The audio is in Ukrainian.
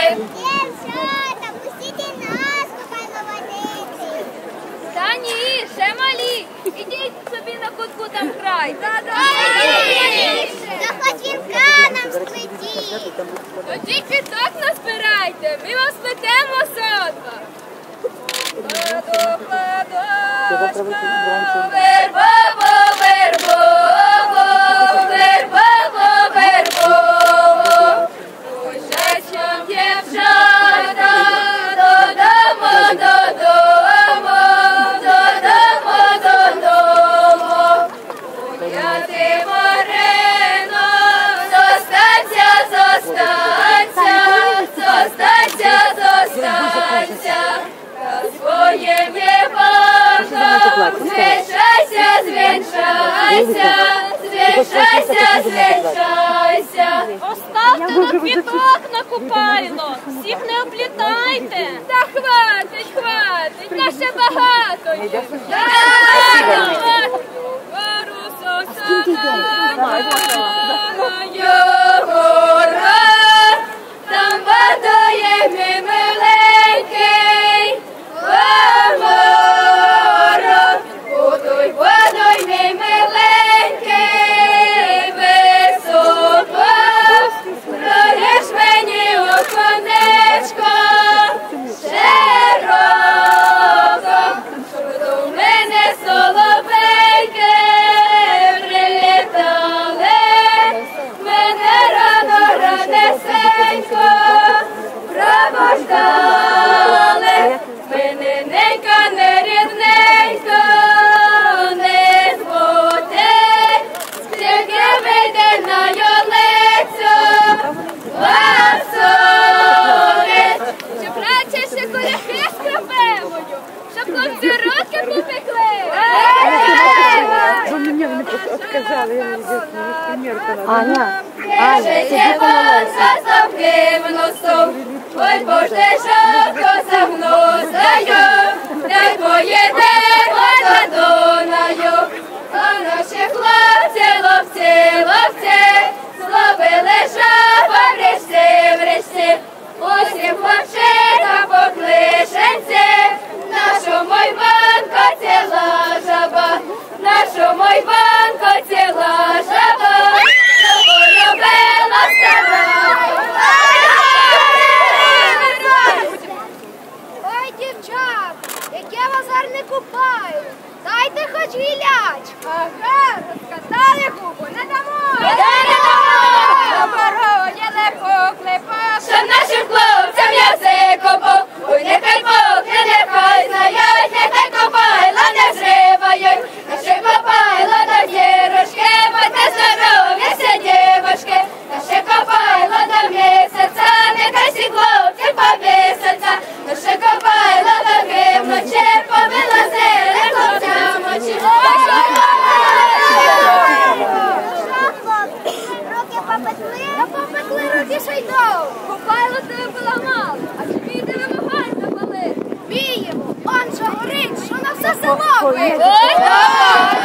Дівчата, пустіть і нас купайно водити. Та ні, ще малі. Ідіть собі на кутку там грайте. Та хоч вінка нам сплетіть. Тоді квіток назбирайте, ми вас сплетемо сотва. Вербово, вербово, вербово, вербово. Ой, щастям дівчата, додому, додому, додому, додому. Моя ти, Марина, зостанься, зостанься, зостанься, зостанься. Своє віпадом звішайся, звішайся, звішайся, звішайся. Оставте на квіток на купайло, всіх не облітайте. Та хватить, хватить, нас ще багато є. Гора, там водою мій миленький. Гора, водой мій миленький, високо, проєш мені оконечко, широко, щоб до мене соловейки прилітали, мене рано ранесенько пробуждали, мене ненька не рідненько, не збудить, тільки вийде на йолицю, лапсовить, щоб радше ще коляхи з кропивою, щоб хлопці руки попекли. Вы мне отказали, я не примерка надо. Аня, Заставки в носу, ой Боже, жалко загнозаю, не поїде вода Дунаю, а наші хлопці, ловці, ловці, зловили жаба в річці, в річці, усім хлопчикам по клишенці, нашому Іванко ціла жаба, нашому Іванко ціла жаба, полюбила стара. Ой, дівчат, яке вас гарне купаю. Дайте хоч гілячку. Ага, розкатали губу, не дамо! Не дамо! Обороняли поклепав, щоб нашим хлопцям язик опав. Ой, нехай покне, нехай знають, нехай копайла не зривають. Наші копайла до дірочки, будьте здорові всі дівочки. Наші копайла до місяця, нехай всі хлопці повісяться. Наші копайла до вночі, повилазили хлопцям очі. Руки попекли, руки шайдов. Копайло тебе була мало, а тобі де вимагай запалити. Віємо, он же горить, що на все село вийде. Ой, давай!